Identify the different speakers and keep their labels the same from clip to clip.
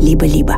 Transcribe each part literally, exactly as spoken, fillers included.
Speaker 1: «Либо-либо».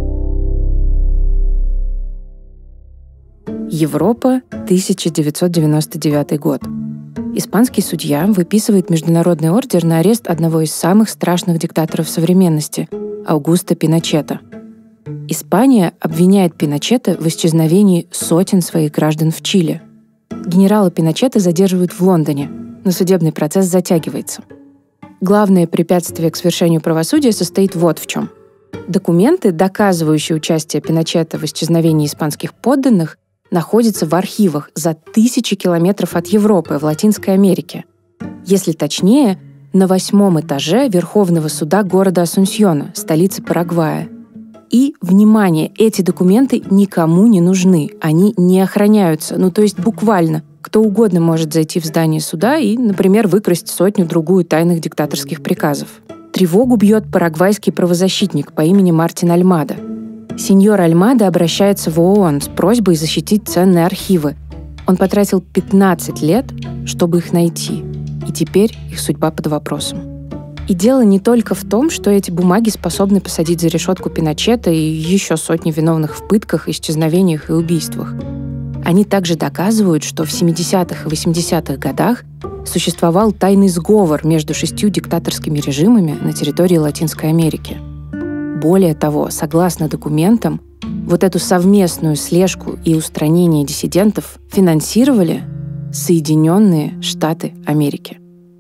Speaker 2: Европа, тысяча девятьсот девяносто девятый год. Испанский судья выписывает международный ордер на арест одного из самых страшных диктаторов современности — Аугусто Пиночета. Испания обвиняет Пиночета в исчезновении сотен своих граждан в Чили. Генерала Пиночета задерживают в Лондоне, но судебный процесс затягивается. Главное препятствие к свершению правосудия состоит вот в чем. Документы, доказывающие участие Пиночета в исчезновении испанских подданных, находится в архивах за тысячи километров от Европы в Латинской Америке. Если точнее, на восьмом этаже Верховного суда города Асунсьона, столицы Парагвая. И, внимание, эти документы никому не нужны, они не охраняются, ну то есть буквально. Кто угодно может зайти в здание суда и, например, выкрасть сотню-другую тайных диктаторских приказов. Тревогу бьет парагвайский правозащитник по имени Мартин Альмадо. Сеньор Альмадо обращается в ООН с просьбой защитить ценные архивы. Он потратил пятнадцать лет, чтобы их найти, и теперь их судьба под вопросом. И дело не только в том, что эти бумаги способны посадить за решетку Пиночета и еще сотни виновных в пытках, исчезновениях и убийствах. Они также доказывают, что в семидесятых и восьмидесятых годах существовал тайный сговор между шестью диктаторскими режимами на территории Латинской Америки. Более того, согласно документам, вот эту совместную слежку и устранение диссидентов финансировали Соединенные Штаты Америки.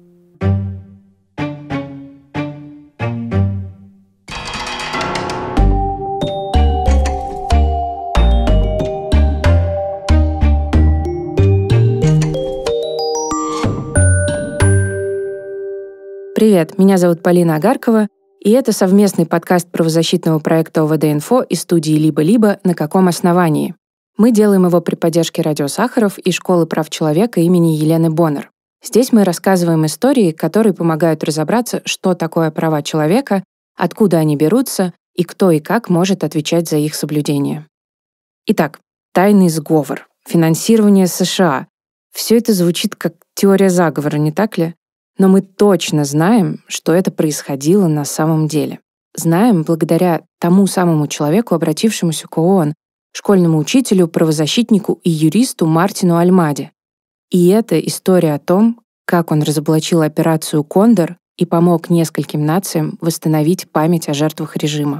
Speaker 2: Привет, меня зовут Полина Агаркова, и это совместный подкаст правозащитного проекта ОВД-Инфо и студии «Либо-либо. На каком основании?». Мы делаем его при поддержке «Радио Сахаров» и Школы прав человека имени Елены Боннер. Здесь мы рассказываем истории, которые помогают разобраться, что такое права человека, откуда они берутся и кто и как может отвечать за их соблюдение. Итак, тайный сговор, финансирование США. Все это звучит как теория заговора, не так ли? Но мы точно знаем, что это происходило на самом деле. Знаем благодаря тому самому человеку, обратившемуся к ООН, школьному учителю, правозащитнику и юристу Мартину Альмаде. И это история о том, как он разоблачил операцию «Кондор» и помог нескольким нациям восстановить память о жертвах режима.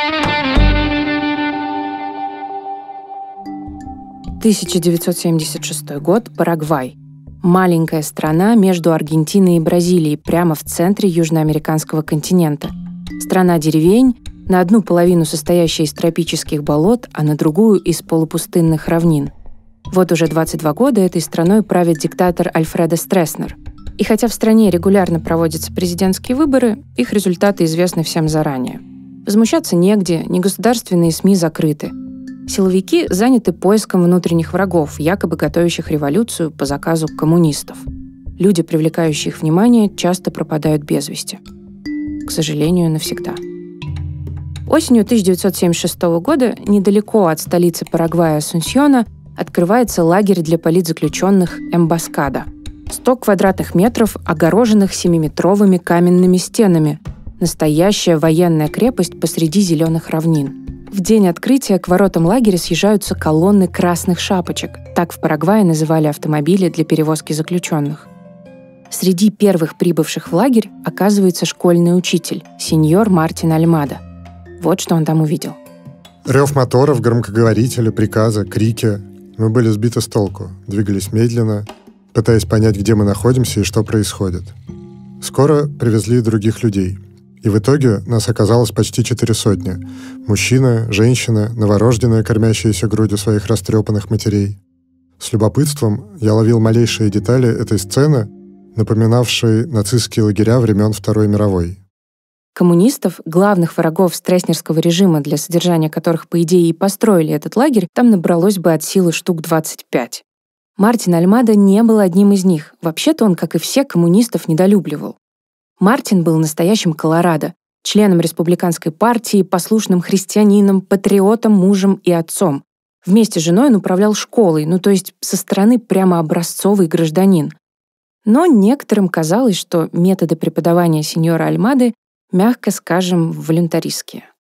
Speaker 2: тысяча девятьсот семьдесят шестой год, Парагвай. Маленькая страна между Аргентиной и Бразилией, прямо в центре южноамериканского континента. Страна деревень, на одну половину состоящая из тропических болот, а на другую — из полупустынных равнин. Вот уже двадцать два года этой страной правит диктатор Альфредо Стресснер. И хотя в стране регулярно проводятся президентские выборы, их результаты известны всем заранее. Возмущаться негде, негосударственные СМИ закрыты. Силовики заняты поиском внутренних врагов, якобы готовящих революцию по заказу коммунистов. Люди, привлекающие их внимание, часто пропадают без вести. К сожалению, навсегда. Осенью тысяча девятьсот семьдесят шестого года недалеко от столицы Парагвая Асунсьона открывается лагерь для политзаключенных Эмбаскада. сто квадратных метров, огороженных семиметровыми каменными стенами. Настоящая военная крепость посреди зеленых равнин. В день открытия к воротам лагеря съезжаются колонны красных шапочек. Так в Парагвае называли автомобили для перевозки заключенных. Среди первых прибывших в лагерь оказывается школьный учитель, сеньор Мартин Альмадо. Вот что он там увидел.
Speaker 3: Рев моторов, громкоговорители, приказы, крики. Мы были сбиты с толку, двигались медленно, пытаясь понять, где мы находимся и что происходит. Скоро привезли других людей. И в итоге нас оказалось почти четыре сотни. Мужчина, женщина, новорожденная, кормящаяся грудью своих растрепанных матерей. С любопытством я ловил малейшие детали этой сцены, напоминавшей нацистские лагеря времен Второй мировой.
Speaker 2: Коммунистов, главных врагов стресснерского режима, для содержания которых, по идее, и построили этот лагерь, там набралось бы от силы штук двадцать пять. Мартин Альмадо не был одним из них. Вообще-то он, как и все, коммунистов недолюбливал. Мартин был настоящим колорадо, членом республиканской партии, послушным христианином, патриотом, мужем и отцом. Вместе с женой он управлял школой, ну то есть со стороны прямо образцовый гражданин. Но некоторым казалось, что методы преподавания сеньора Альмады, мягко скажем, волюнтаристские.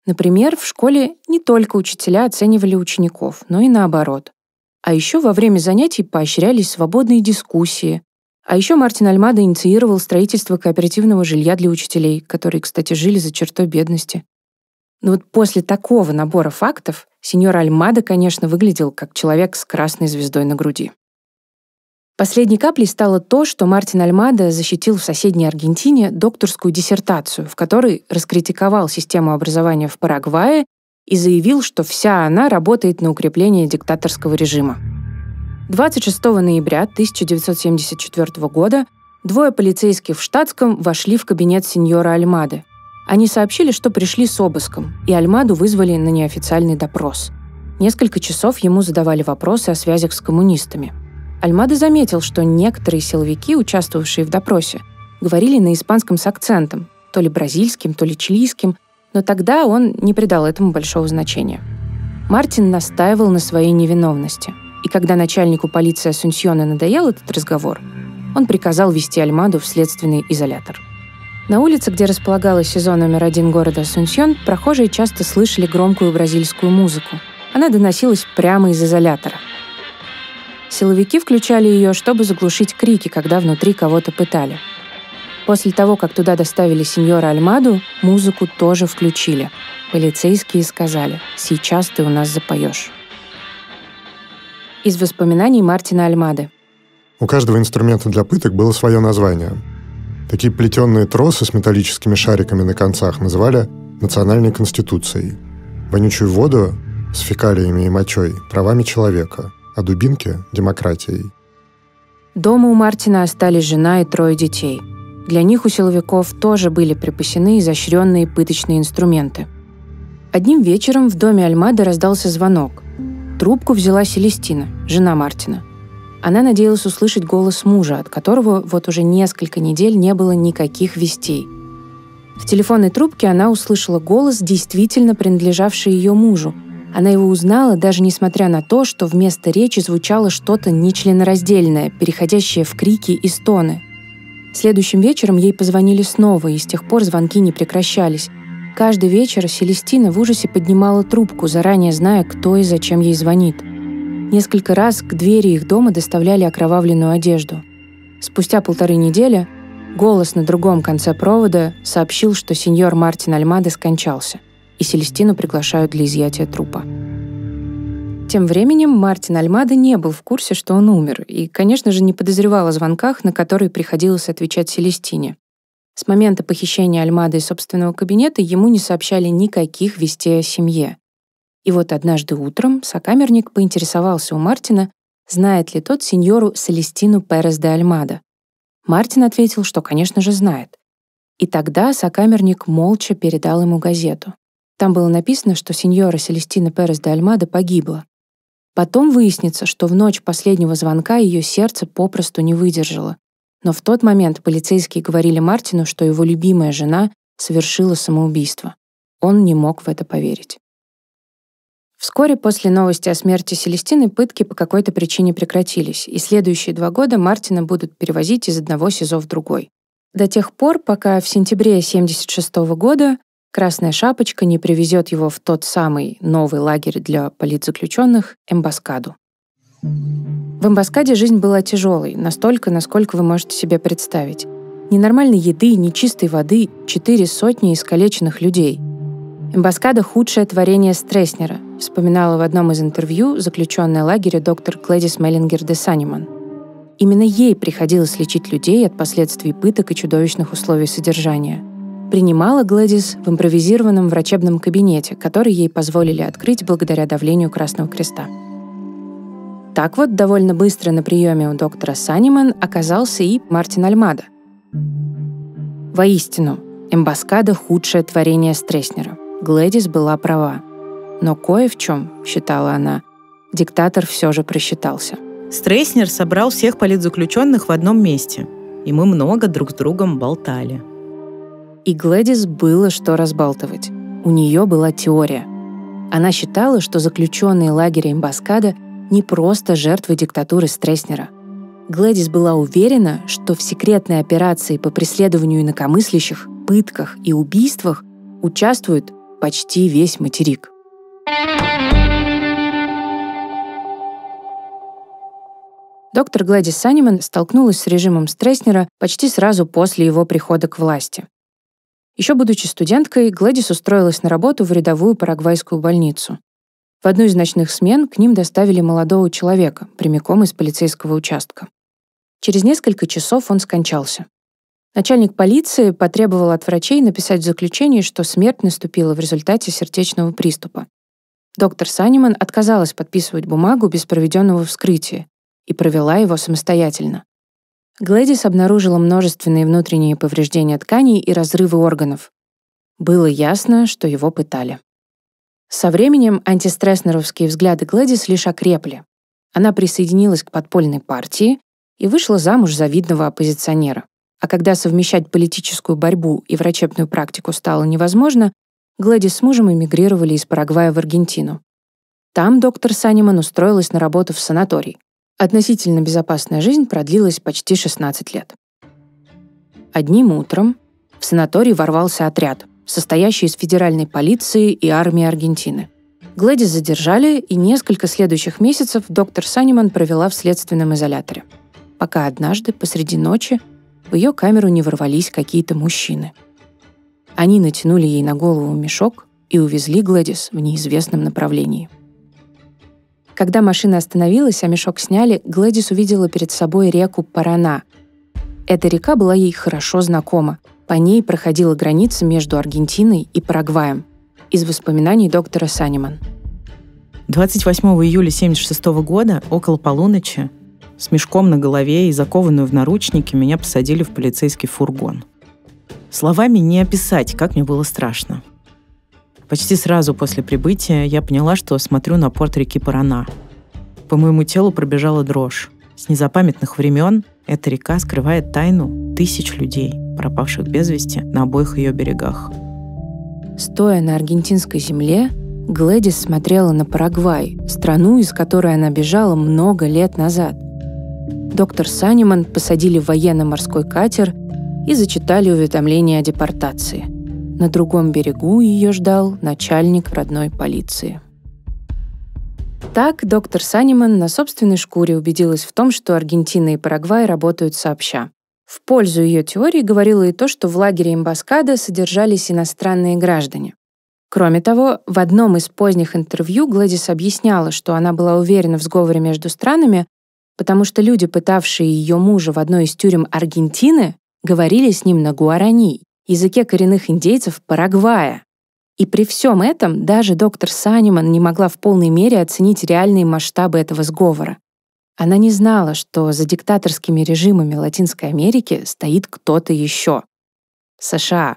Speaker 2: Например, в школе не только учителя оценивали учеников, но и наоборот. А еще во время занятий поощрялись свободные дискуссии. А еще Мартин Альмада инициировал строительство кооперативного жилья для учителей, которые, кстати, жили за чертой бедности. Но вот после такого набора фактов сеньор Альмада, конечно, выглядел как человек с красной звездой на груди. Последней каплей стало то, что Мартин Альмада защитил в соседней Аргентине докторскую диссертацию, в которой раскритиковал систему образования в Парагвае и заявил, что вся она работает на укрепление диктаторского режима. двадцать шестого ноября тысяча девятьсот семьдесят четвёртого года двое полицейских в штатском вошли в кабинет сеньора Альмады. Они сообщили, что пришли с обыском, и Альмаду вызвали на неофициальный допрос. Несколько часов ему задавали вопросы о связях с коммунистами. Альмада заметил, что некоторые силовики, участвовавшие в допросе, говорили на испанском с акцентом, то ли бразильским, то ли чилийским, но тогда он не придал этому большого значения. Мартин настаивал на своей невиновности, и когда начальнику полиции Асунсьона надоел этот разговор, он приказал вести Альмаду в следственный изолятор. На улице, где располагалась СИЗО номер один города Асунсьон, прохожие часто слышали громкую бразильскую музыку. Она доносилась прямо из изолятора. Силовики включали ее, чтобы заглушить крики, когда внутри кого-то пытали. После того, как туда доставили сеньора Альмаду, музыку тоже включили. Полицейские сказали: «Сейчас ты у нас запоешь». Из воспоминаний Мартина Альмады.
Speaker 3: У каждого инструмента для пыток было свое название. Такие плетеные тросы с металлическими шариками на концах называли национальной конституцией. Вонючую воду с фекалиями и мочой — правами человека, а дубинки — демократией.
Speaker 2: Дома у Мартина остались жена и трое детей. Для них у силовиков тоже были припасены изощренные пыточные инструменты. Одним вечером в доме Альмады раздался звонок. Трубку взяла Селестина, жена Мартина. Она надеялась услышать голос мужа, от которого вот уже несколько недель не было никаких вестей. В телефонной трубке она услышала голос, действительно принадлежавший ее мужу. Она его узнала, даже несмотря на то, что вместо речи звучало что-то нечленораздельное, переходящее в крики и стоны. Следующим вечером ей позвонили снова, и с тех пор звонки не прекращались. Каждый вечер Селестина в ужасе поднимала трубку, заранее зная, кто и зачем ей звонит. Несколько раз к двери их дома доставляли окровавленную одежду. Спустя полторы недели голос на другом конце провода сообщил, что сеньор Мартин Альмада скончался, и Селестину приглашают для изъятия трупа. Тем временем Мартин Альмада не был в курсе, что он умер, и, конечно же, не подозревал о звонках, на которые приходилось отвечать Селестине. С момента похищения Альмады из собственного кабинета ему не сообщали никаких вестей о семье. И вот однажды утром сокамерник поинтересовался у Мартина, знает ли тот сеньору Селестину Перес де Альмада. Мартин ответил, что, конечно же, знает. И тогда сокамерник молча передал ему газету. Там было написано, что сеньора Селестина Перес де Альмада погибла. Потом выяснится, что в ночь последнего звонка ее сердце попросту не выдержало. Но в тот момент полицейские говорили Мартину, что его любимая жена совершила самоубийство. Он не мог в это поверить. Вскоре после новости о смерти Селестины пытки по какой-то причине прекратились, и следующие два года Мартина будут перевозить из одного СИЗО в другой. До тех пор, пока в сентябре семьдесят шестого года Красная Шапочка не привезет его в тот самый новый лагерь для политзаключенных Эмбаскаду. В Эмбаскаде жизнь была тяжелой, настолько, насколько вы можете себе представить. Ни нормальной еды, ни чистой воды, четыре сотни искалеченных людей. Эмбаскада — худшее творение Стресснера, вспоминала в одном из интервью заключенная лагеря доктор Глэдис Меллингер де Саниман. Именно ей приходилось лечить людей от последствий пыток и чудовищных условий содержания. Принимала Глэдис в импровизированном врачебном кабинете, который ей позволили открыть благодаря давлению Красного Креста. Так вот, довольно быстро на приеме у доктора Саниман оказался и Мартин Альмада. Воистину, Эмбаскада — худшее творение Стресснера. Глэдис была права. Но кое в чем, считала она, диктатор все же просчитался.
Speaker 1: Стресснер собрал всех политзаключенных в одном месте, и мы много друг с другом болтали.
Speaker 2: И Глэдис было что разбалтывать. У нее была теория. Она считала, что заключенные лагеря Эмбаскада не просто жертвы диктатуры Стресснера. Глэдис была уверена, что в секретной операции по преследованию инакомыслящих, пытках и убийствах участвуют почти весь материк. Доктор Глэдис Санниман столкнулась с режимом Стресснера почти сразу после его прихода к власти. Еще будучи студенткой, Глэдис устроилась на работу в рядовую парагвайскую больницу. В одну из ночных смен к ним доставили молодого человека, прямиком из полицейского участка. Через несколько часов он скончался. Начальник полиции потребовал от врачей написать в заключении, что смерть наступила в результате сердечного приступа. Доктор Санниман отказалась подписывать бумагу без проведенного вскрытия и провела его самостоятельно. Глэдис обнаружила множественные внутренние повреждения тканей и разрывы органов. Было ясно, что его пытали. Со временем антистресснеровские взгляды Глэдис лишь окрепли. Она присоединилась к подпольной партии и вышла замуж за видного оппозиционера. А когда совмещать политическую борьбу и врачебную практику стало невозможно, Глэдис с мужем эмигрировали из Парагвая в Аргентину. Там доктор Санниман устроилась на работу в санаторий. Относительно безопасная жизнь продлилась почти шестнадцать лет. Одним утром в санаторий ворвался отряд, состоящий из федеральной полиции и армии Аргентины. Глэдис задержали, и несколько следующих месяцев доктор Санниман провела в следственном изоляторе, пока однажды посреди ночи в ее камеру не ворвались какие-то мужчины. Они натянули ей на голову мешок и увезли Глэдис в неизвестном направлении. Когда машина остановилась, а мешок сняли, Глэдис увидела перед собой реку Парана. Эта река была ей хорошо знакома. По ней проходила граница между Аргентиной и Парагваем. Из воспоминаний доктора Санниман.
Speaker 1: двадцать восьмого июля тысяча девятьсот семьдесят шестого года, около полуночи, с мешком на голове и закованную в наручники, меня посадили в полицейский фургон. Словами не описать, как мне было страшно. Почти сразу после прибытия я поняла, что смотрю на порт реки Парана. По моему телу пробежала дрожь. С незапамятных времен эта река скрывает тайну тысяч людей, пропавших без вести на обоих ее берегах.
Speaker 2: Стоя на аргентинской земле, Глэдис смотрела на Парагвай, страну, из которой она бежала много лет назад. Доктор Санниман посадили в военно-морской катер и зачитали уведомление о депортации. На другом берегу ее ждал начальник родной полиции. Так доктор Санниман на собственной шкуре убедилась в том, что Аргентина и Парагвай работают сообща. В пользу ее теории говорило и то, что в лагере Эмбаскада содержались иностранные граждане. Кроме того, в одном из поздних интервью Глэдис объясняла, что она была уверена в сговоре между странами, потому что люди, пытавшие ее мужа в одной из тюрем Аргентины, говорили с ним на гуарани, языке коренных индейцев Парагвая. И при всем этом даже доктор Санниман не могла в полной мере оценить реальные масштабы этого сговора. Она не знала, что за диктаторскими режимами Латинской Америки стоит кто-то еще. США.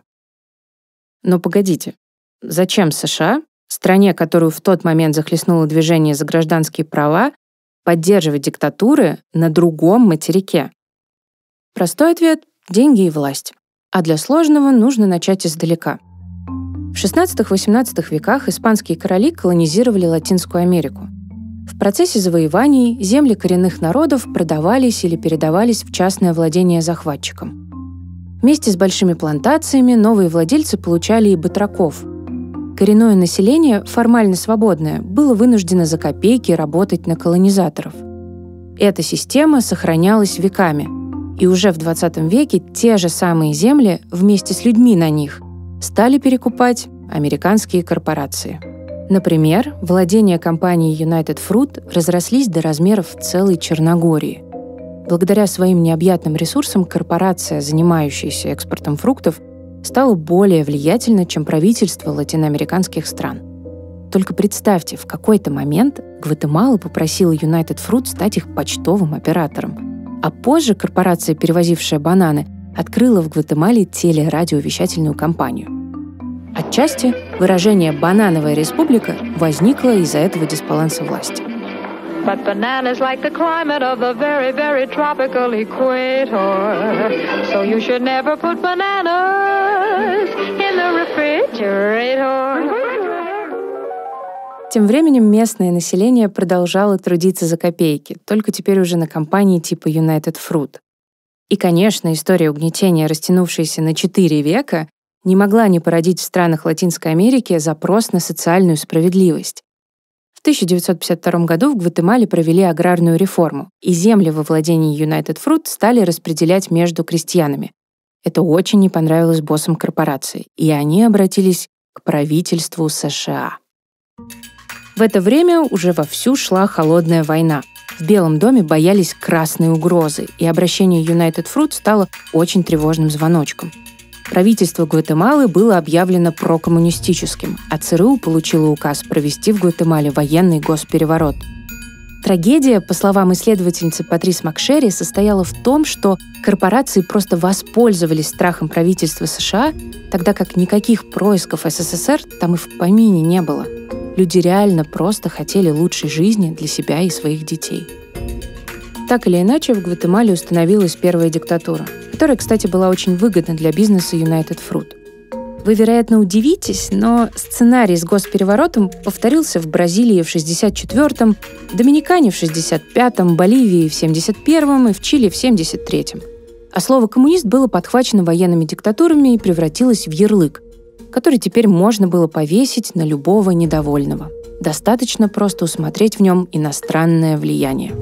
Speaker 2: Но погодите, зачем США, стране, которую в тот момент захлестнуло движение за гражданские права, поддерживать диктатуры на другом материке? Простой ответ — деньги и власть. А для сложного нужно начать издалека. В шестнадцатом-восемнадцатом веках испанские короли колонизировали Латинскую Америку. В процессе завоеваний земли коренных народов продавались или передавались в частное владение захватчикам. Вместе с большими плантациями новые владельцы получали и батраков. Коренное население, формально свободное, было вынуждено за копейки работать на колонизаторов. Эта система сохранялась веками, и уже в двадцатом веке те же самые земли вместе с людьми на них стали перекупать американские корпорации. Например, владения компании United Fruit разрослись до размеров целой Черногории. Благодаря своим необъятным ресурсам корпорация, занимающаяся экспортом фруктов, стала более влиятельна, чем правительство латиноамериканских стран. Только представьте, в какой-то момент Гватемала попросила United Fruit стать их почтовым оператором. А позже корпорация, перевозившая бананы, открыла в Гватемале телерадиовещательную компанию. Отчасти выражение «банановая республика» возникло из-за этого дисбаланса власти.
Speaker 4: But bananas like the climate of the very, very tropical equator. So you should never put bananas in the refrigerator.
Speaker 2: Тем временем местное население продолжало трудиться за копейки, только теперь уже на компании типа United Fruit. И, конечно, история угнетения, растянувшаяся на четыре века, не могла не породить в странах Латинской Америки запрос на социальную справедливость. В тысяча девятьсот пятьдесят втором году в Гватемале провели аграрную реформу, и земли во владении United Fruit стали распределять между крестьянами. Это очень не понравилось боссам корпорации, и они обратились к правительству США. В это время уже вовсю шла холодная война. В Белом доме боялись красной угрозы, и обращение United Fruit стало очень тревожным звоночком. Правительство Гватемалы было объявлено прокоммунистическим, а ЦРУ получило указ провести в Гватемале военный госпереворот. Трагедия, по словам исследовательницы Патрис Макшери, состояла в том, что корпорации просто воспользовались страхом правительства США, тогда как никаких происков СССР там и в помине не было. Люди реально просто хотели лучшей жизни для себя и своих детей. Так или иначе, в Гватемале установилась первая диктатура, которая, кстати, была очень выгодна для бизнеса United Fruit. Вы, вероятно, удивитесь, но сценарий с госпереворотом повторился в Бразилии в шестьдесят четвёртом, в Доминикане в шестьдесят пятом, Боливии в семьдесят первом и в Чили в семьдесят третьем. А слово «коммунист» было подхвачено военными диктатурами и превратилось в ярлык, который теперь можно было повесить на любого недовольного. Достаточно просто усмотреть в нем иностранное влияние.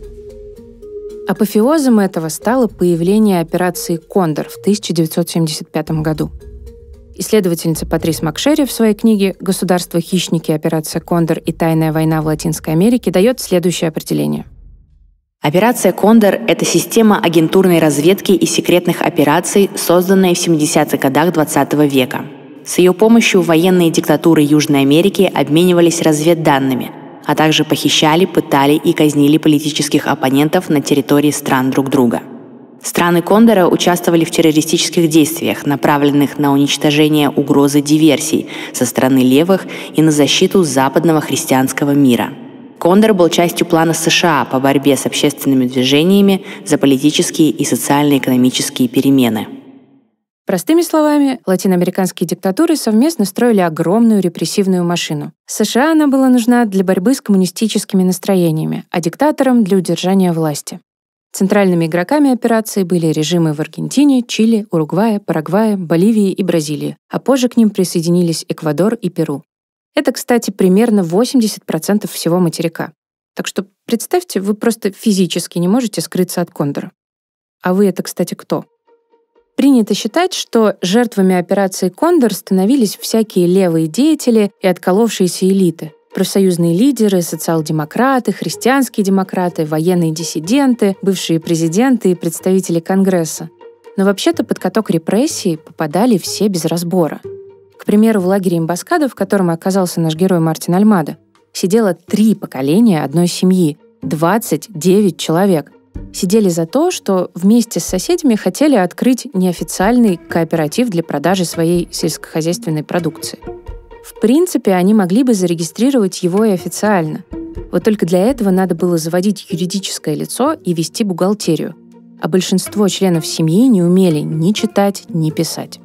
Speaker 2: Апофеозом этого стало появление операции «Кондор» в тысяча девятьсот семьдесят пятом году. Исследовательница Патрис Макшери в своей книге «Государства-хищники. Операция Кондор и тайная война в Латинской Америке» дает следующее определение.
Speaker 5: Операция «Кондор» — это система агентурной разведки и секретных операций, созданная в семидесятых годах двадцатого века. С ее помощью военные диктатуры Южной Америки обменивались разведданными, а также похищали, пытали и казнили политических оппонентов на территории стран друг друга. Страны Кондора участвовали в террористических действиях, направленных на уничтожение угрозы диверсий со стороны левых и на защиту западного христианского мира. Кондор был частью плана США по борьбе с общественными движениями за политические и социально-экономические перемены.
Speaker 2: Простыми словами, латиноамериканские диктатуры совместно строили огромную репрессивную машину. США она была нужна для борьбы с коммунистическими настроениями, а диктаторам — для удержания власти. Центральными игроками операции были режимы в Аргентине, Чили, Уругвае, Парагвае, Боливии и Бразилии, а позже к ним присоединились Эквадор и Перу. Это, кстати, примерно восемьдесят процентов всего материка. Так что представьте, вы просто физически не можете скрыться от Кондора. А вы это, кстати, кто? Принято считать, что жертвами операции «Кондор» становились всякие левые деятели и отколовшиеся элиты. Профсоюзные лидеры, социал-демократы, христианские демократы, военные диссиденты, бывшие президенты и представители Конгресса. Но вообще-то под каток репрессий попадали все без разбора. К примеру, в лагере Эмбаскада, в котором оказался наш герой Мартин Альмадо, сидело три поколения одной семьи, двадцать девять человек. Сидели за то, что вместе с соседями хотели открыть неофициальный кооператив для продажи своей сельскохозяйственной продукции. В принципе, они могли бы зарегистрировать его и официально. Вот только для этого надо было заводить юридическое лицо и вести бухгалтерию. А большинство членов семьи не умели ни читать, ни писать.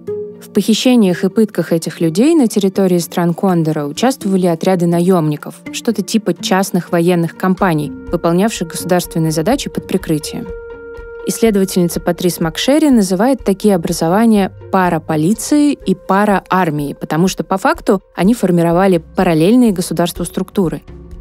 Speaker 2: В похищениях и пытках этих людей на территории стран Кондора участвовали отряды наемников, что-то типа частных военных компаний, выполнявших государственные задачи под прикрытием. Исследовательница Патрис Макшери называет такие образования параполицией и параармией, потому что по факту они формировали параллельные государству структуры.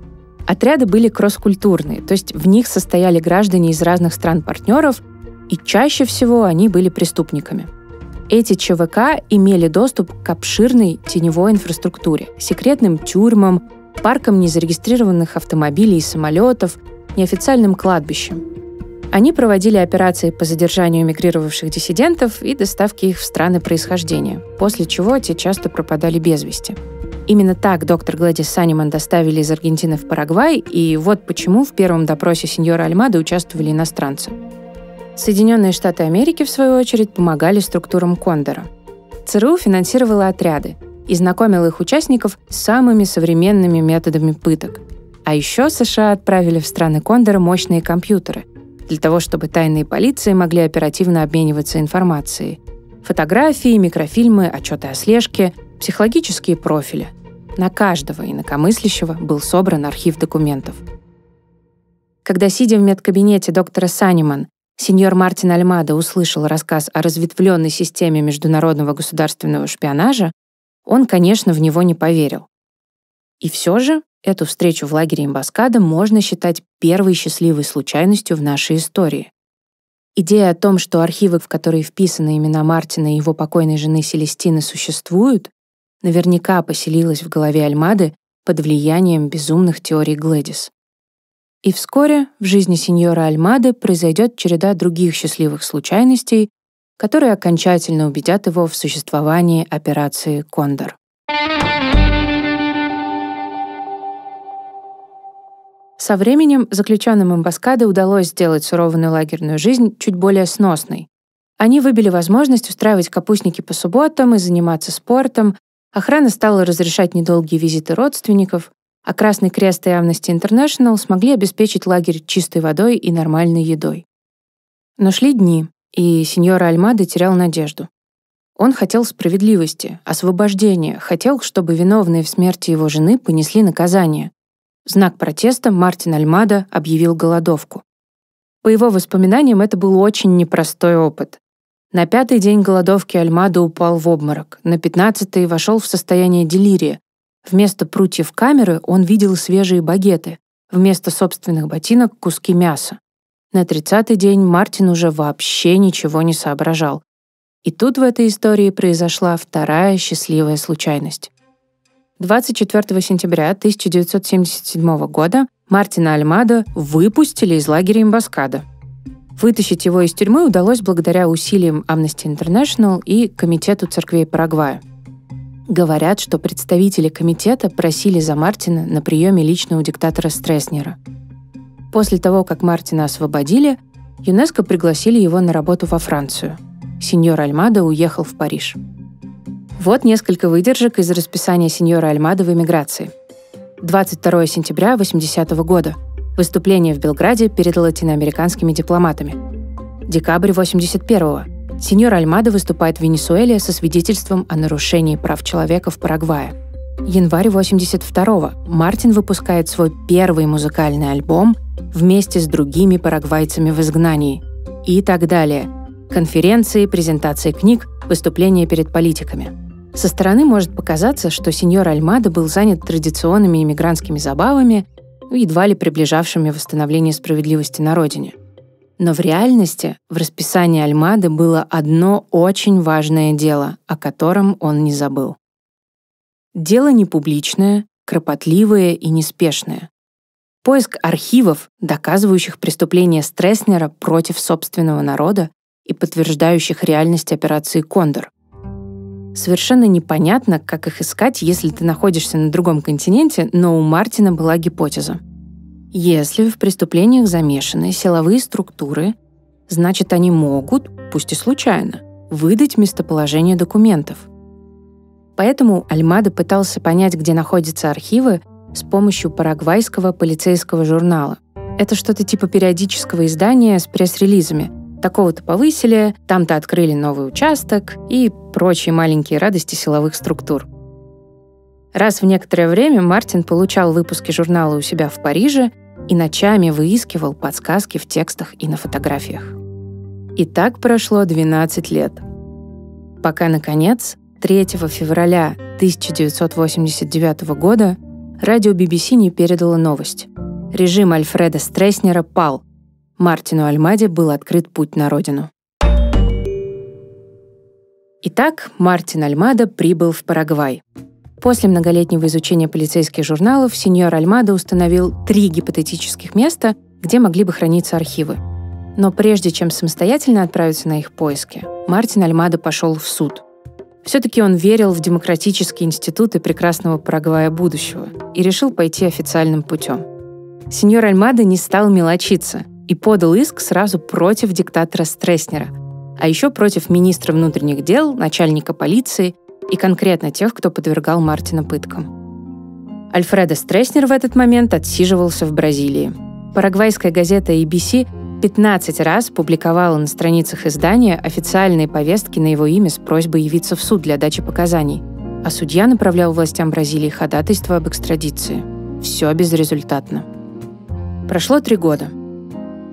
Speaker 2: Отряды были кросс-культурные, то есть в них состояли граждане из разных стран-партнеров, и чаще всего они были преступниками. Эти ЧВК имели доступ к обширной теневой инфраструктуре, секретным тюрьмам, паркам незарегистрированных автомобилей и самолетов, неофициальным кладбищам. Они проводили операции по задержанию эмигрировавших диссидентов и доставке их в страны происхождения, после чего те часто пропадали без вести. Именно так доктор Глэдис Санниман доставили из Аргентины в Парагвай, и вот почему в первом допросе сеньора Альмадо участвовали иностранцы. Соединенные Штаты Америки, в свою очередь, помогали структурам Кондора. ЦРУ финансировала отряды и знакомила их участников с самыми современными методами пыток. А еще США отправили в страны Кондора мощные компьютеры для того, чтобы тайные полиции могли оперативно обмениваться информацией. Фотографии, микрофильмы, отчеты о слежке, психологические профили. На каждого инакомыслящего был собран архив документов. Когда, сидя в медкабинете доктора Санниман, сеньор Мартин Альмадо услышал рассказ о разветвленной системе международного государственного шпионажа, он, конечно, в него не поверил. И все же эту встречу в лагере Эмбаскада можно считать первой счастливой случайностью в нашей истории. Идея о том, что архивы, в которые вписаны имена Мартина и его покойной жены Селестины, существуют, наверняка поселилась в голове Альмады под влиянием безумных теорий Глэдис. И вскоре в жизни сеньора Альмады произойдет череда других счастливых случайностей, которые окончательно убедят его в существовании операции «Кондор». Со временем заключенным Эмбаскады удалось сделать сурованную лагерную жизнь чуть более сносной. Они выбили возможность устраивать капустники по субботам и заниматься спортом, охрана стала разрешать недолгие визиты родственников, а Красный Крест и Amnesty International смогли обеспечить лагерь чистой водой и нормальной едой. Но шли дни, и сеньор Альмадо терял надежду. Он хотел справедливости, освобождения, хотел, чтобы виновные в смерти его жены понесли наказание. В знак протеста Мартин Альмадо объявил голодовку. По его воспоминаниям, это был очень непростой опыт. На пятый день голодовки Альмадо упал в обморок, на пятнадцатый вошел в состояние делирия. Вместо прутьев камеры он видел свежие багеты, вместо собственных ботинок — куски мяса. На тридцатый день Мартин уже вообще ничего не соображал. И тут в этой истории произошла вторая счастливая случайность. двадцать четвёртого сентября тысяча девятьсот семьдесят седьмого года Мартина Альмадо выпустили из лагеря Эмбаскада. Вытащить его из тюрьмы удалось благодаря усилиям Amnesty International и Комитету церквей Парагвая. Говорят, что представители комитета просили за Мартина на приеме лично у диктатора Стресснера. После того, как Мартина освободили, ЮНЕСКО пригласили его на работу во Францию. Сеньор Альмадо уехал в Париж. Вот несколько выдержек из расписания сеньора Альмадо в эмиграции. двадцать второго сентября восьмидесятого года. Выступление в Белграде перед латиноамериканскими дипломатами. Декабрь восемьдесят первого. Сеньор Альмадо выступает в Венесуэле со свидетельством о нарушении прав человека в Парагвае. Январь восемьдесят второго. Мартин выпускает свой первый музыкальный альбом вместе с другими парагвайцами в изгнании. И так далее. Конференции, презентации книг, выступления перед политиками. Со стороны может показаться, что сеньор Альмадо был занят традиционными иммигрантскими забавами, едва ли приближавшими восстановление справедливости на родине. Но в реальности в расписании Альмадо было одно очень важное дело, о котором он не забыл. Дело не публичное, кропотливое и неспешное. Поиск архивов, доказывающих преступления Стресснера против собственного народа и подтверждающих реальность операции «Кондор». Совершенно непонятно, как их искать, если ты находишься на другом континенте, но у Мартина была гипотеза. Если в преступлениях замешаны силовые структуры, значит, они могут, пусть и случайно, выдать местоположение документов. Поэтому Альмадо пытался понять, где находятся архивы, с помощью парагвайского полицейского журнала. Это что-то типа периодического издания с пресс-релизами. Такого-то повысили, там-то открыли новый участок и прочие маленькие радости силовых структур. Раз в некоторое время Мартин получал выпуски журнала у себя в Париже и ночами выискивал подсказки в текстах и на фотографиях. И так прошло двенадцать лет. Пока, наконец, третьего февраля тысяча девятьсот восемьдесят девятого года радио би би си не передало новость. Режим Альфреда Стресснера пал. Мартину Альмаде был открыт путь на родину. Итак, Мартин Альмадо прибыл в Парагвай. После многолетнего изучения полицейских журналов сеньор Альмадо установил три гипотетических места, где могли бы храниться архивы. Но прежде чем самостоятельно отправиться на их поиски, Мартин Альмадо пошел в суд. Все-таки он верил в демократические институты прекрасного Парагвая будущего и решил пойти официальным путем. Сеньор Альмадо не стал мелочиться и подал иск сразу против диктатора Стресснера, а еще против министра внутренних дел, начальника полиции и конкретно тех, кто подвергал Мартина пыткам. Альфредо Стресснер в этот момент отсиживался в Бразилии. Парагвайская газета эй би си пятнадцать раз публиковала на страницах издания официальные повестки на его имя с просьбой явиться в суд для дачи показаний, а судья направлял властям Бразилии ходатайство об экстрадиции. Все безрезультатно. Прошло три года.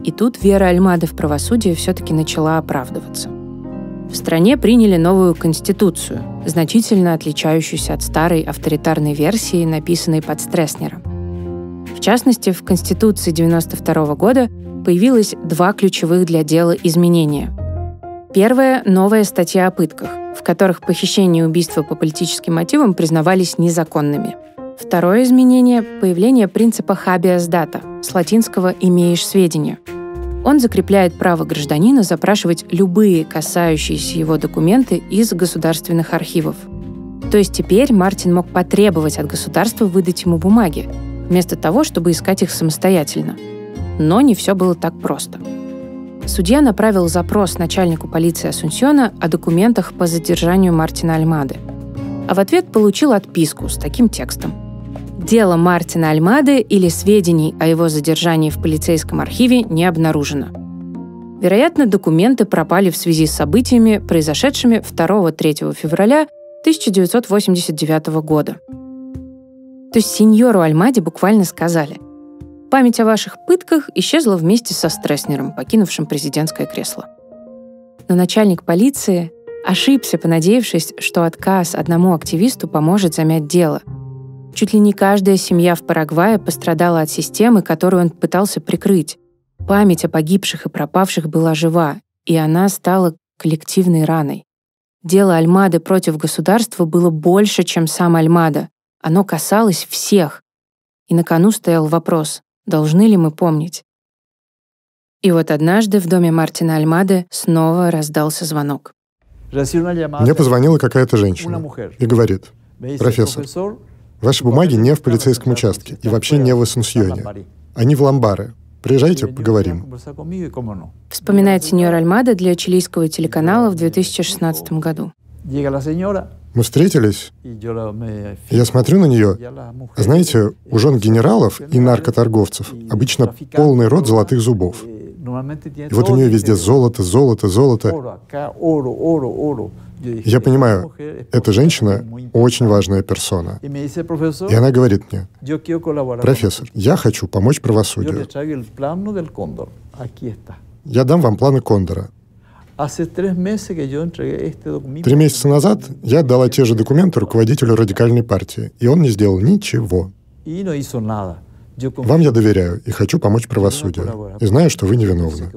Speaker 2: И тут вера Альмады в правосудие все-таки начала оправдываться. В стране приняли новую конституцию, значительно отличающуюся от старой авторитарной версии, написанной под Стресснером. В частности, в Конституции девяносто второго года появилось два ключевых для дела изменения. Первое — новая статья о пытках, в которых похищение и убийство по политическим мотивам признавались незаконными. Второе изменение — появление принципа habeas data, с латинского «имеешь сведения». Он закрепляет право гражданина запрашивать любые касающиеся его документы из государственных архивов. То есть теперь Мартин мог потребовать от государства выдать ему бумаги, вместо того, чтобы искать их самостоятельно. Но не все было так просто. Судья направил запрос начальнику полиции Асунсьона о документах по задержанию Мартина Альмады. А в ответ получил отписку с таким текстом: «Дело Мартина Альмады или сведений о его задержании в полицейском архиве не обнаружено». Вероятно, документы пропали в связи с событиями, произошедшими второго-третьего февраля тысяча девятьсот восемьдесят девятого года. То есть сеньору Альмаде буквально сказали: «Память о ваших пытках исчезла вместе со Стресснером, покинувшим президентское кресло». Но начальник полиции ошибся, понадеявшись, что отказ одному активисту поможет замять дело. Чуть ли не каждая семья в Парагвае пострадала от системы, которую он пытался прикрыть. Память о погибших и пропавших была жива, и она стала коллективной раной. Дело Альмады против государства было больше, чем сам Альмада. Оно касалось всех. И на кону стоял вопрос: должны ли мы помнить? И вот однажды в доме Мартина Альмады снова раздался звонок.
Speaker 3: Мне позвонила какая-то женщина и говорит: «Профессор, ваши бумаги не в полицейском участке и вообще не в Асунсьоне. Они в Ламбаре. Приезжайте, поговорим».
Speaker 2: Вспоминает сеньор Альмада для чилийского телеканала в две тысячи шестнадцатом году.
Speaker 3: Мы встретились, я смотрю на нее. Знаете, у жен генералов и наркоторговцев обычно полный рот золотых зубов. И вот у нее везде золото, золото, золото. Я понимаю, эта женщина очень важная персона. И она говорит мне: «Профессор, я хочу помочь правосудию. Я дам вам планы Кондора». Три месяца назад я отдала те же документы руководителю радикальной партии, и он не сделал ничего. Вам я доверяю и хочу помочь правосудию. И знаю, что вы невиновны.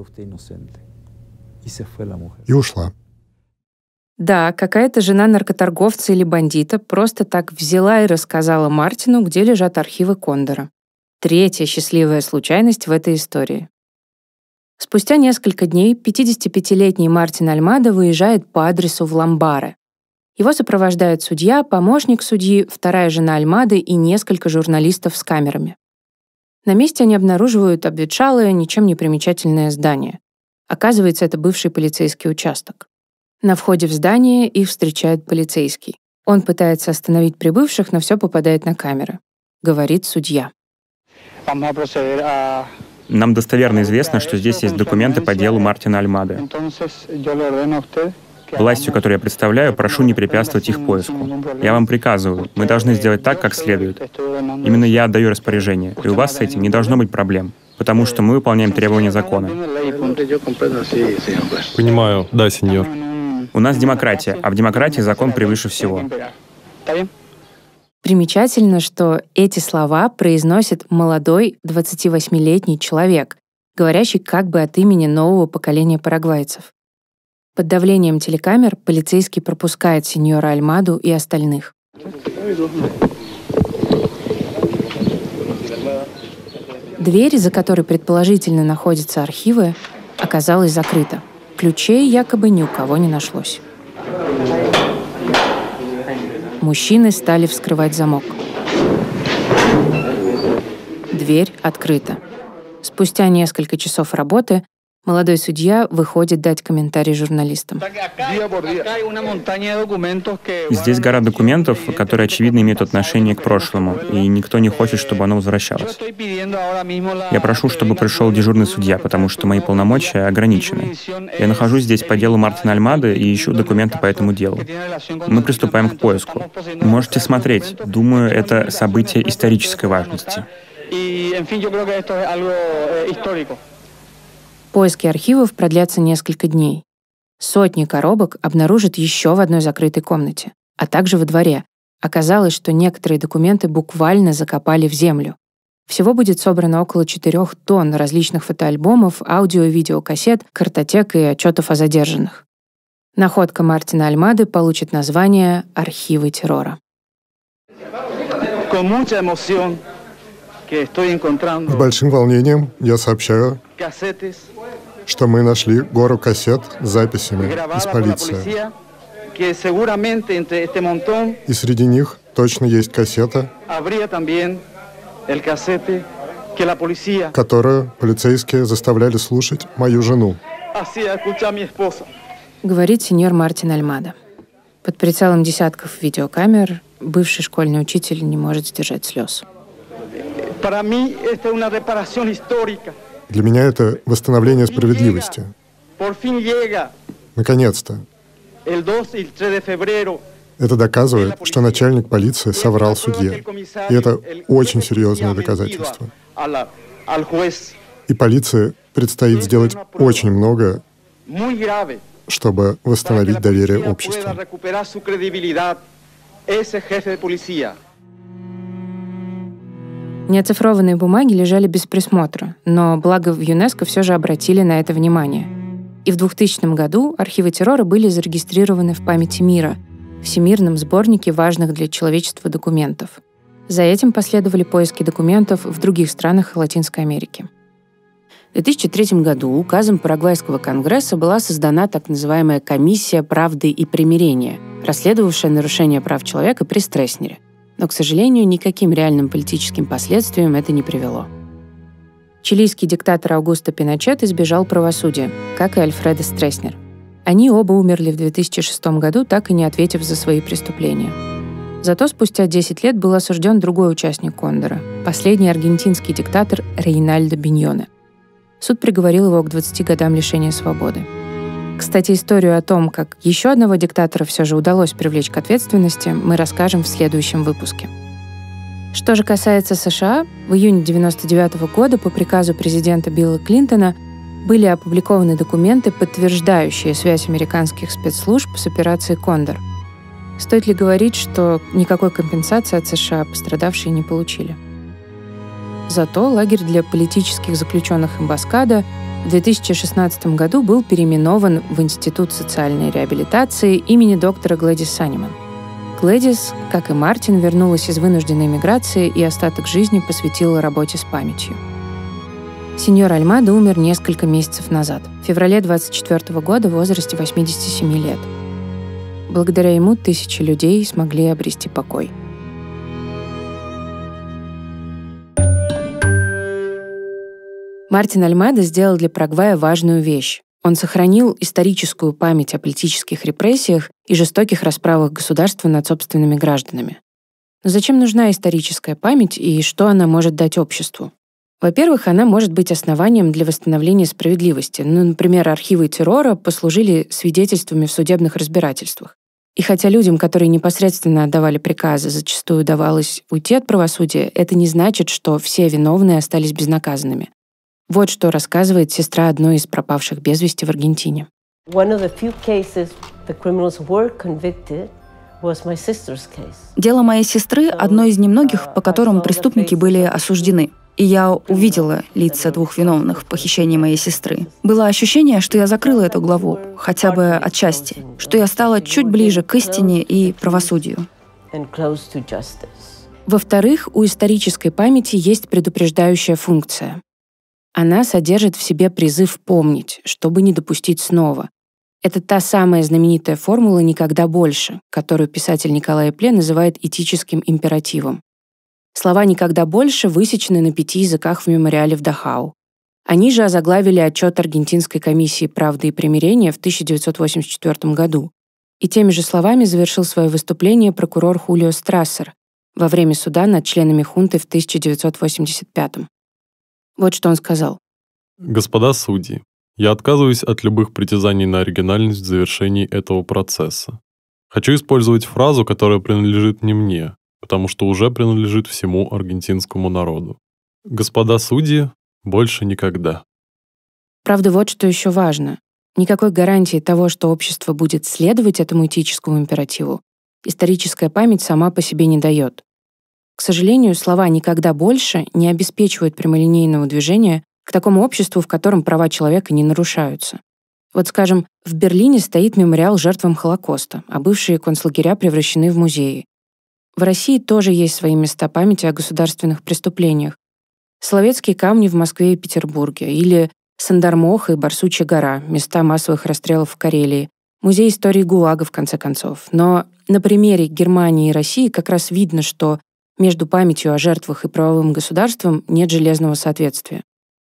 Speaker 3: И ушла.
Speaker 2: Да, какая-то жена наркоторговца или бандита просто так взяла и рассказала Мартину, где лежат архивы Кондора. Третья счастливая случайность в этой истории. Спустя несколько дней пятидесятипятилетний Мартин Альмада выезжает по адресу в Ламбаре. Его сопровождают судья, помощник судьи, вторая жена Альмады и несколько журналистов с камерами. На месте они обнаруживают обветшалое, ничем не примечательное здание. Оказывается, это бывший полицейский участок. На входе в здание их встречает полицейский. Он пытается остановить прибывших, но все попадает на камеры. Говорит судья.
Speaker 6: Нам достоверно известно, что здесь есть документы по делу Мартина Альмады. Властью, которую я представляю, прошу не препятствовать их поиску. Я вам приказываю, мы должны сделать так, как следует. Именно я отдаю распоряжение, и у вас с этим не должно быть проблем, потому что мы выполняем требования закона.
Speaker 7: Понимаю, да, сеньор.
Speaker 6: У нас демократия, а в демократии закон превыше всего.
Speaker 2: Примечательно, что эти слова произносит молодой двадцативосьмилетний человек, говорящий как бы от имени нового поколения парагвайцев. Под давлением телекамер полицейский пропускает сеньора Альмаду и остальных. Дверь, за которой предположительно находятся архивы, оказалась закрыта. Ключей якобы ни у кого не нашлось. Мужчины стали вскрывать замок. Дверь открыта. Спустя несколько часов работы молодой судья выходит дать комментарий журналистам.
Speaker 6: Здесь гора документов, которые, очевидно, имеют отношение к прошлому, и никто не хочет, чтобы оно возвращалось. Я прошу, чтобы пришел дежурный судья, потому что мои полномочия ограничены. Я нахожусь здесь по делу Мартина Альмады и ищу документы по этому делу. Мы приступаем к поиску. Можете смотреть. Думаю, это событие исторической важности.
Speaker 2: Поиски архивов продлятся несколько дней. Сотни коробок обнаружат еще в одной закрытой комнате, а также во дворе. Оказалось, что некоторые документы буквально закопали в землю. Всего будет собрано около четырех тонн различных фотоальбомов, аудио- и видеокассет, картотек и отчетов о задержанных. Находка Мартина Альмады получит название «Архивы террора».
Speaker 3: С большим волнением я сообщаю, что мы нашли гору кассет с записями из полиции. И среди них точно есть кассета, которую полицейские заставляли слушать мою жену.
Speaker 2: Говорит сеньор Мартин Альмада. Под прицелом десятков видеокамер бывший школьный учитель не может сдержать слез.
Speaker 3: Для меня это восстановление справедливости. Наконец-то. Это доказывает, что начальник полиции соврал судье. И это очень серьезное доказательство. И полиции предстоит сделать очень много, чтобы восстановить доверие общества.
Speaker 2: Неоцифрованные бумаги лежали без присмотра, но благо в ЮНЕСКО все же обратили на это внимание. И в двухтысячном году архивы террора были зарегистрированы в памяти мира, всемирном сборнике важных для человечества документов. За этим последовали поиски документов в других странах Латинской Америки. В две тысячи третьем году указом Парагвайского конгресса была создана так называемая «Комиссия правды и примирения», расследовавшая нарушения прав человека при Стресснере. Но, к сожалению, никаким реальным политическим последствиям это не привело. Чилийский диктатор Аугусто Пиночет избежал правосудия, как и Альфредо Стресснер. Они оба умерли в две тысячи шестом году, так и не ответив за свои преступления. Зато спустя десять лет был осужден другой участник Кондора, последний аргентинский диктатор Рейнальдо Биньоне. Суд приговорил его к двадцати годам лишения свободы. Кстати, историю о том, как еще одного диктатора все же удалось привлечь к ответственности, мы расскажем в следующем выпуске. Что же касается США, в июне девяносто девятого года по приказу президента Билла Клинтона были опубликованы документы, подтверждающие связь американских спецслужб с операцией «Кондор». Стоит ли говорить, что никакой компенсации от США пострадавшие не получили? Зато лагерь для политических заключенных Эмбаскада в две тысячи шестнадцатом году был переименован в Институт социальной реабилитации имени доктора Глэдис Санниман. Глэдис, как и Мартин, вернулась из вынужденной миграции и остаток жизни посвятила работе с памятью. Сеньор Альмада умер несколько месяцев назад, в феврале двадцать четвёртого года в возрасте восьмидесяти семи лет. Благодаря ему тысячи людей смогли обрести покой. Мартин Альмада сделал для Парагвая важную вещь. Он сохранил историческую память о политических репрессиях и жестоких расправах государства над собственными гражданами. Но зачем нужна историческая память и что она может дать обществу? Во-первых, она может быть основанием для восстановления справедливости. Ну, например, архивы террора послужили свидетельствами в судебных разбирательствах. И хотя людям, которые непосредственно отдавали приказы, зачастую удавалось уйти от правосудия, это не значит, что все виновные остались безнаказанными. Вот что рассказывает сестра одной из пропавших без вести в Аргентине.
Speaker 7: Дело моей сестры — одно из немногих, по которым преступники были осуждены. И я увидела лица двух виновных в похищении моей сестры. Было ощущение, что я закрыла эту главу, хотя бы отчасти, что я стала чуть ближе к истине и правосудию.
Speaker 2: Во-вторых, у исторической памяти есть предупреждающая функция. Она содержит в себе призыв помнить, чтобы не допустить снова. Это та самая знаменитая формула «никогда больше», которую писатель Николай Эпле называет этическим императивом. Слова «никогда больше» высечены на пяти языках в мемориале в Дахау. Они же озаглавили отчет Аргентинской комиссии «Правды и примирения» в тысяча девятьсот восемьдесят четвёртом году. И теми же словами завершил свое выступление прокурор Хулио Страссер во время суда над членами хунты в тысяча девятьсот восемьдесят пятом. Вот что он сказал.
Speaker 8: Господа судьи, я отказываюсь от любых притязаний на оригинальность в завершении этого процесса. Хочу использовать фразу, которая принадлежит не мне, потому что уже принадлежит всему аргентинскому народу. Господа судьи, больше никогда.
Speaker 2: Правда, вот что еще важно. Никакой гарантии того, что общество будет следовать этому этическому императиву, историческая память сама по себе не дает. К сожалению, слова «никогда больше» не обеспечивают прямолинейного движения к такому обществу, в котором права человека не нарушаются. Вот, скажем, в Берлине стоит мемориал жертвам Холокоста, а бывшие концлагеря превращены в музеи. В России тоже есть свои места памяти о государственных преступлениях. Соловецкие камни в Москве и Петербурге, или Сандармох и Барсучья гора, места массовых расстрелов в Карелии, музей истории ГУЛАГа, в конце концов. Но на примере Германии и России как раз видно, что между памятью о жертвах и правовым государством нет железного соответствия.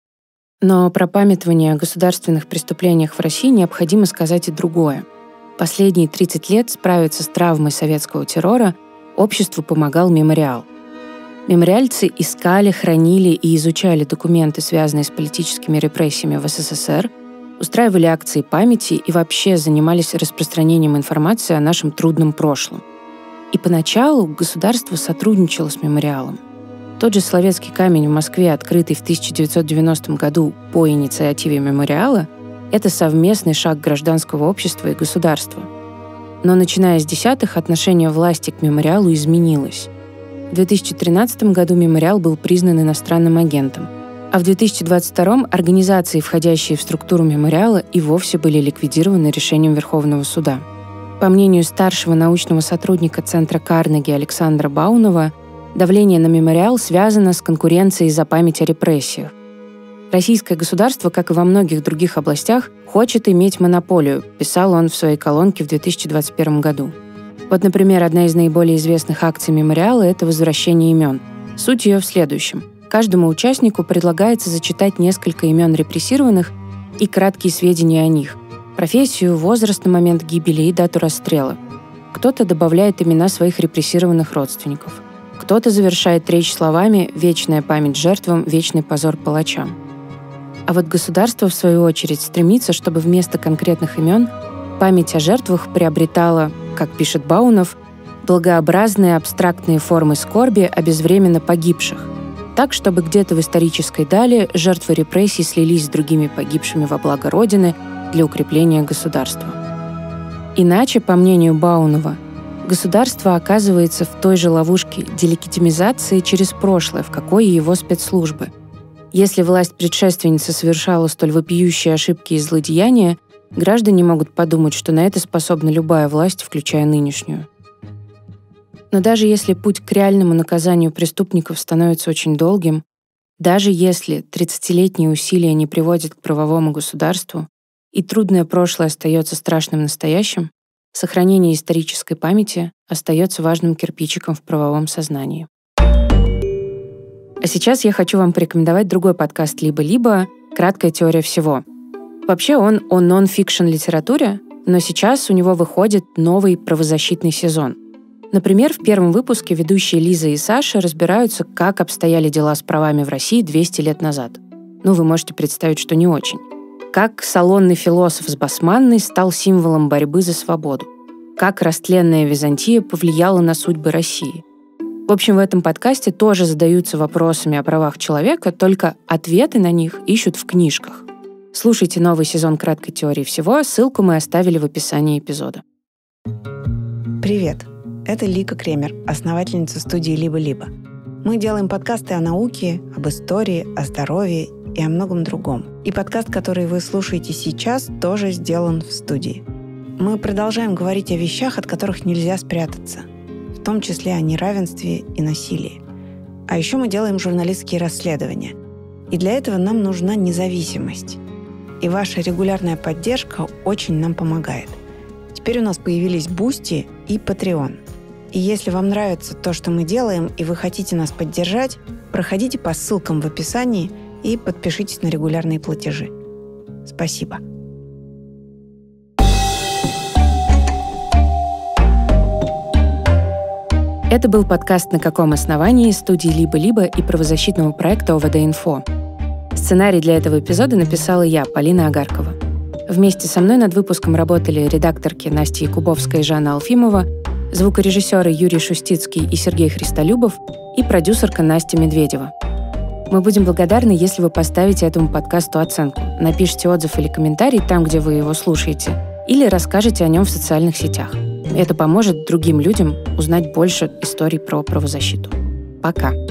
Speaker 2: Но про памятование о государственных преступлениях в России необходимо сказать и другое. Последние тридцать лет справиться с травмой советского террора обществу помогал мемориал. Мемориальцы искали, хранили и изучали документы, связанные с политическими репрессиями в СССР, устраивали акции памяти и вообще занимались распространением информации о нашем трудном прошлом. И поначалу государство сотрудничало с мемориалом. Тот же Соловецкий камень в Москве, открытый в тысяча девятьсот девяностом году по инициативе мемориала, это совместный шаг гражданского общества и государства. Но начиная с десятых отношение власти к мемориалу изменилось. В две тысячи тринадцатом году мемориал был признан иностранным агентом, а в две тысячи двадцать втором организации, входящие в структуру мемориала, и вовсе были ликвидированы решением Верховного суда. По мнению старшего научного сотрудника Центра Карнеги Александра Баунова, давление на мемориал связано с конкуренцией за память о репрессиях. Российское государство, как и во многих других областях, хочет иметь монополию, писал он в своей колонке в две тысячи двадцать первом году. Вот, например, одна из наиболее известных акций мемориала — это возвращение имен. Суть ее в следующем. Каждому участнику предлагается зачитать несколько имен репрессированных и краткие сведения о них, профессию, возраст на момент гибели и дату расстрела. Кто-то добавляет имена своих репрессированных родственников. Кто-то завершает речь словами «вечная память жертвам, вечный позор палачам». А вот государство, в свою очередь, стремится, чтобы вместо конкретных имен память о жертвах приобретала, как пишет Баунов, благообразные абстрактные формы скорби о безвременно погибших, так, чтобы где-то в исторической дали жертвы репрессий слились с другими погибшими во благо Родины для укрепления государства. Иначе, по мнению Баунова, государство оказывается в той же ловушке делегитимизации через прошлое, в какой и его спецслужбы. Если власть предшественницы совершала столь вопиющие ошибки и злодеяния, граждане могут подумать, что на это способна любая власть, включая нынешнюю. Но даже если путь к реальному наказанию преступников становится очень долгим, даже если тридцатилетние усилия не приводят к правовому государству и трудное прошлое остается страшным настоящим, сохранение исторической памяти остается важным кирпичиком в правовом сознании. А сейчас я хочу вам порекомендовать другой подкаст «Либо-либо. Краткая теория всего». Вообще он о нон-фикшн литературе, но сейчас у него выходит новый правозащитный сезон. Например, в первом выпуске ведущие Лиза и Саша разбираются, как обстояли дела с правами в России двести лет назад. Ну, вы можете представить, что не очень. Как салонный философ с Басманной стал символом борьбы за свободу. Как растленная Византия повлияла на судьбы России. В общем, в этом подкасте тоже задаются вопросами о правах человека, только ответы на них ищут в книжках. Слушайте новый сезон «Краткой теории всего», ссылку мы оставили в описании эпизода.
Speaker 9: Привет, это Лика Кремер, основательница студии «Либо-либо». Мы делаем подкасты о науке, об истории, о здоровье и о многом другом. И подкаст, который вы слушаете сейчас, тоже сделан в студии. Мы продолжаем говорить о вещах, от которых нельзя спрятаться, в том числе о неравенстве и насилии. А еще мы делаем журналистские расследования. И для этого нам нужна независимость. И ваша регулярная поддержка очень нам помогает. Теперь у нас появились Boosty и Patreon. И если вам нравится то, что мы делаем, и вы хотите нас поддержать, проходите по ссылкам в описании и подпишитесь на регулярные платежи. Спасибо.
Speaker 2: Это был подкаст «На каком основании» студии «Либо-либо» и правозащитного проекта ОВД-Инфо. Сценарий для этого эпизода написала я, Полина Агаркова. Вместе со мной над выпуском работали редакторки Настя Якубовская и Жанна Алфимова, звукорежиссеры Юрий Шустицкий и Сергей Христолюбов и продюсерка Настя Медведева. Мы будем благодарны, если вы поставите этому подкасту оценку, напишите отзыв или комментарий там, где вы его слушаете, или расскажете о нем в социальных сетях. Это поможет другим людям узнать больше историй про правозащиту. Пока!